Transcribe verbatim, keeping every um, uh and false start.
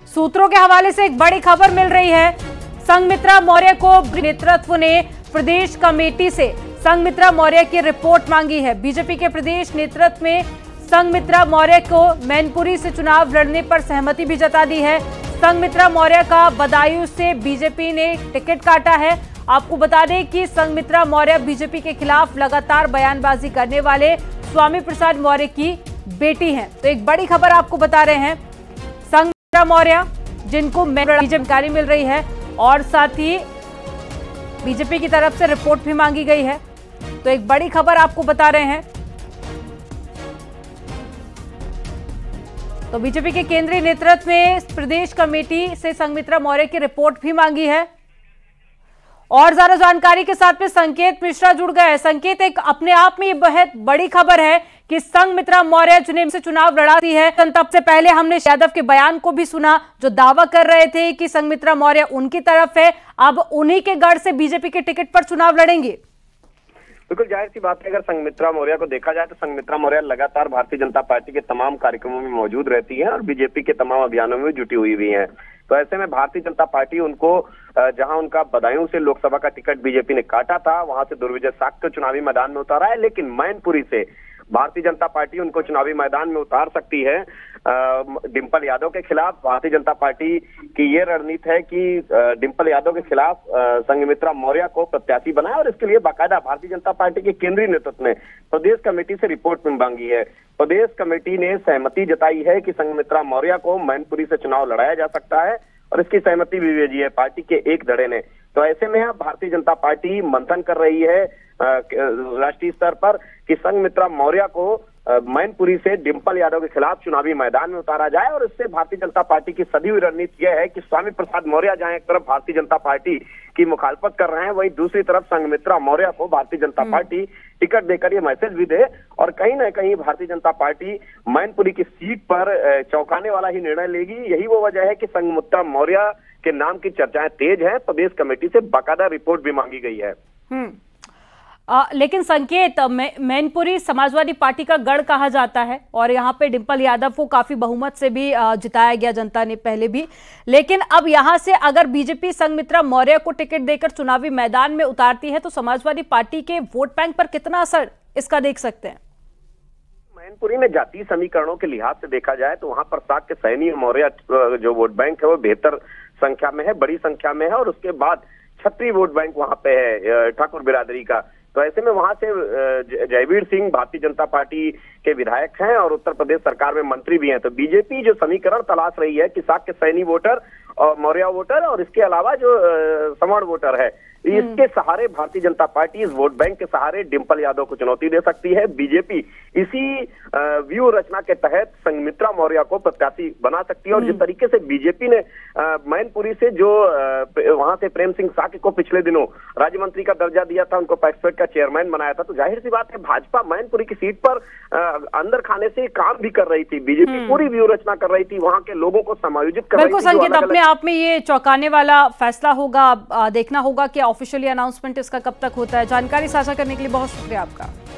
सूत्रों के हवाले से एक बड़ी खबर मिल रही है। संघमित्रा मौर्य को नेतृत्व ने प्रदेश कमेटी से संघमित्रा मौर्य की रिपोर्ट मांगी है। बीजेपी के प्रदेश नेतृत्व में संघमित्रा मौर्य को मैनपुरी से चुनाव लड़ने पर सहमति भी जता दी है। संघमित्रा मौर्य का बदायूं से बीजेपी ने टिकट काटा है। आपको बता दें कि संघमित्रा मौर्य बीजेपी के खिलाफ लगातार बयानबाजी करने वाले स्वामी प्रसाद मौर्य की बेटी हैं। तो एक बड़ी खबर आपको बता रहे हैं, संघमित्रा मौर्य जिनको जानकारी मिल रही है और साथ ही बीजेपी की तरफ से रिपोर्ट भी मांगी गई है। तो एक बड़ी खबर आपको बता रहे हैं। तो बीजेपी के केंद्रीय नेतृत्व में प्रदेश कमेटी से संघमित्रा मौर्य की रिपोर्ट भी मांगी है। और ज्यादा जानकारी के साथ में संकेत मिश्रा जुड़ गए हैं। संकेत, एक अपने आप में ये बहुत बड़ी खबर है कि संघमित्रा मौर्य चुने से चुनाव लड़ाती है। तब से पहले हमने यादव के बयान को भी सुना जो दावा कर रहे थे कि संघमित्रा मौर्य उनकी तरफ है। अब उन्हीं के गढ़ से बीजेपी के टिकट पर चुनाव लड़ेंगे। बिल्कुल जाहिर सी बात है, अगर संघमित्रा मौर्य को देखा जाए तो संघमित्रा मौर्य लगातार भारतीय जनता पार्टी के तमाम कार्यक्रमों में मौजूद रहती है और बीजेपी के तमाम अभियानों में जुटी हुई भी है। तो ऐसे में भारतीय जनता पार्टी उनको, जहां उनका बदायूं से लोकसभा का टिकट बीजेपी ने काटा था, वहां से दुर्विजय साक्य चुनावी मैदान में उतारा है। लेकिन मैनपुरी से भारतीय जनता पार्टी उनको चुनावी मैदान में उतार सकती है डिंपल यादव के खिलाफ। भारतीय जनता पार्टी की ये रणनीति है कि डिंपल यादव के खिलाफ संघमित्रा मौर्य को प्रत्याशी बनाए और इसके लिए बाकायदा भारतीय जनता पार्टी के केंद्रीय नेतृत्व ने प्रदेश कमेटी से रिपोर्ट में मांगी है। प्रदेश कमेटी ने सहमति जताई है कि संघमित्रा मौर्य को मैनपुरी से चुनाव लड़ाया जा सकता है और इसकी सहमति भी भेजी है पार्टी के एक धड़े ने। तो ऐसे में अब भारतीय जनता पार्टी मंथन कर रही है राष्ट्रीय स्तर पर कि संघमित्रा मौर्य को मैनपुरी से डिंपल यादव के खिलाफ चुनावी मैदान में उतारा जाए और इससे भारतीय जनता पार्टी की सदी हुई रणनीति यह है कि स्वामी प्रसाद मौर्य जहां एक तरफ भारतीय जनता पार्टी की मुखालफत कर रहे हैं, वहीं दूसरी तरफ संघमित्रा मौर्य को भारतीय जनता पार्टी टिकट देकर ये मैसेज भी दे और कहीं ना कहीं भारतीय जनता पार्टी मैनपुरी की सीट पर चौंकाने वाला ही निर्णय लेगी। यही वो वजह है कि संघमित्रा मौर्य के नाम की चर्चाएं तेज हैं। प्रदेश कमेटी से बाकायदा रिपोर्ट भी मांगी गई है। आ, लेकिन संकेत, मैनपुरी समाजवादी पार्टी का गढ़ कहा जाता है और यहाँ पे डिंपल यादव को काफी बहुमत से भी जिताया गया जनता ने पहले भी। लेकिन अब यहाँ से अगर बीजेपी संघमित्रा मौर्य को टिकट देकर चुनावी मैदान में उतारती है तो समाजवादी पार्टी के वोट बैंक पर कितना असर इसका देख सकते हैं? मैनपुरी में जातीय समीकरणों के लिहाज से देखा जाए तो वहां पर साक्य सैनी मौर्य जो वोट बैंक है वो बेहतर संख्या में है, बड़ी संख्या में है और उसके बाद छत्री वोट बैंक वहां पे है ठाकुर बिरादरी का। तो ऐसे में वहां से जयवीर सिंह भारतीय जनता पार्टी के विधायक हैं और उत्तर प्रदेश सरकार में मंत्री भी हैं। तो बीजेपी जो समीकरण तलाश रही है कि साक्य सैनी वोटर और मौर्य वोटर और इसके अलावा जो सवर्ण वोटर है, इसके सहारे भारतीय जनता पार्टी इस वोट बैंक के सहारे डिंपल यादव को चुनौती दे सकती है। बीजेपी इसी व्यू रचना के तहत संघमित्रा मौर्य को प्रत्याशी बना सकती है और जिस तरीके से बीजेपी ने मैनपुरी से जो वहां से प्रेम सिंह साक्य को पिछले दिनों राज्य मंत्री का दर्जा दिया था, उनको पैक्सपेट का चेयरमैन बनाया था, तो जाहिर सी बात है भाजपा मैनपुरी की सीट पर अंदर खाने से काम भी कर रही थी। बीजेपी पूरी व्यू रचना कर रही थी, वहां के लोगों को समायोजित कर रही थी। संकेत, अपने आप में ये चौंकाने वाला फैसला होगा, देखना होगा कि ऑफिशियली अनाउंसमेंट इसका कब तक होता है। जानकारी साझा करने के लिए बहुत शुक्रिया आपका।